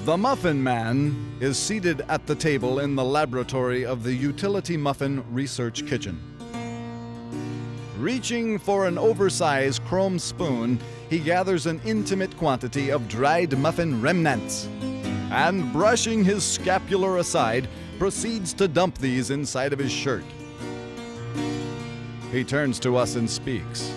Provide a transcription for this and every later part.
The Muffin Man is seated at the table in the laboratory of the Utility Muffin Research Kitchen. Reaching for an oversized chrome spoon, he gathers an intimate quantity of dried muffin remnants and, brushing his scapular aside, proceeds to dump these inside of his shirt. He turns to us and speaks.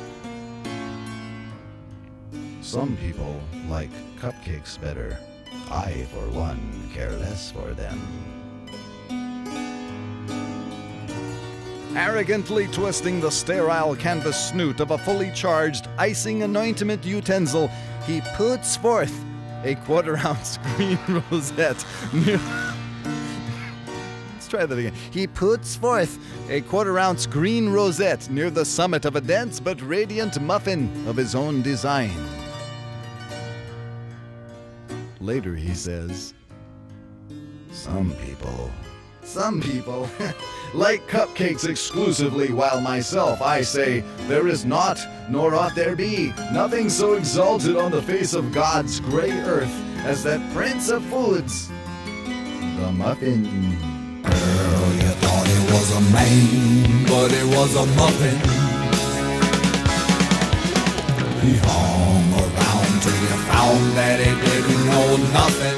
Some people like cupcakes better. I, for one, care less for them. Arrogantly twisting the sterile canvas snoot of a fully charged icing anointment utensil, he puts forth a quarter-ounce green rosette near... Let's try that again. He puts forth a quarter-ounce green rosette near the summit of a dense but radiant muffin of his own design. Later he says, Some people like cupcakes exclusively, while myself, I say, there is not, nor ought there be, nothing so exalted on the face of God's gray earth as that prince of foods, the muffin. Girl, you thought it was a man, but it was a muffin. He hung around till you found that he didn't know nothing.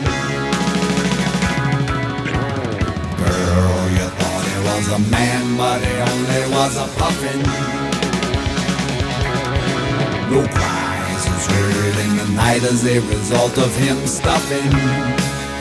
Girl, you thought he was a man, but he only was a puffin. No cries was heard in the night as a result of him stuffing.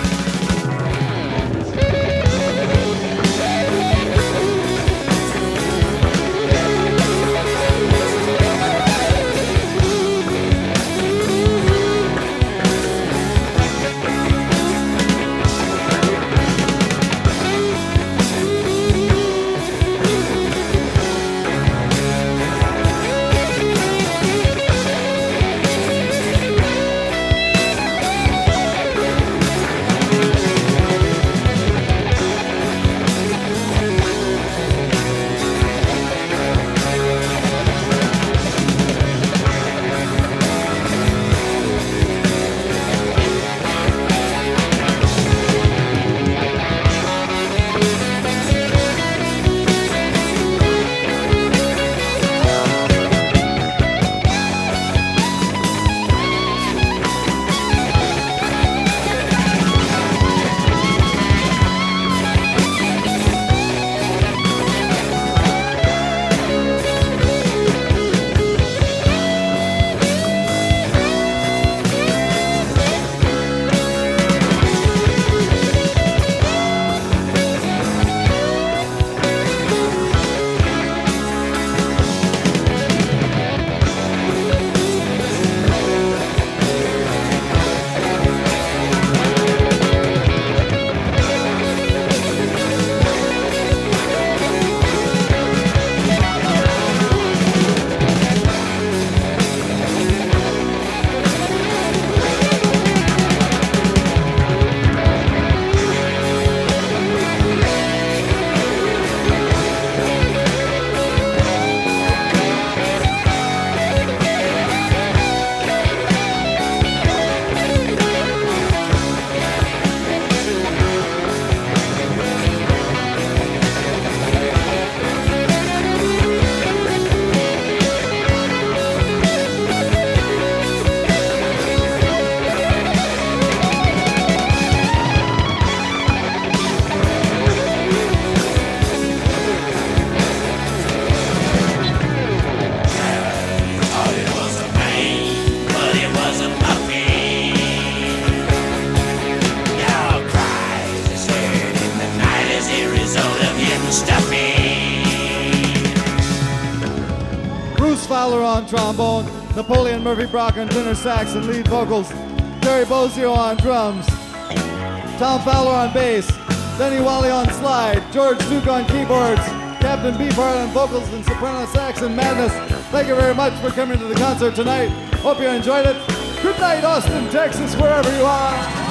Fowler on trombone, Napoleon Murphy Brock on tenor sax and lead vocals, Terry Bozzio on drums, Tom Fowler on bass, Denny Walley on slide, George Duke on keyboards, Captain Beefheart on vocals and soprano sax and madness. Thank you very much for coming to the concert tonight. Hope you enjoyed it. Good night, Austin, Texas, wherever you are.